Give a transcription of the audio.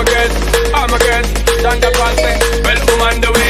I'm a guest, Santa Claus say, well, woman, the way